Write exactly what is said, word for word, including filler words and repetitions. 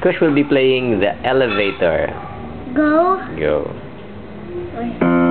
Kush will be playing the elevator. Go. Go. Wait.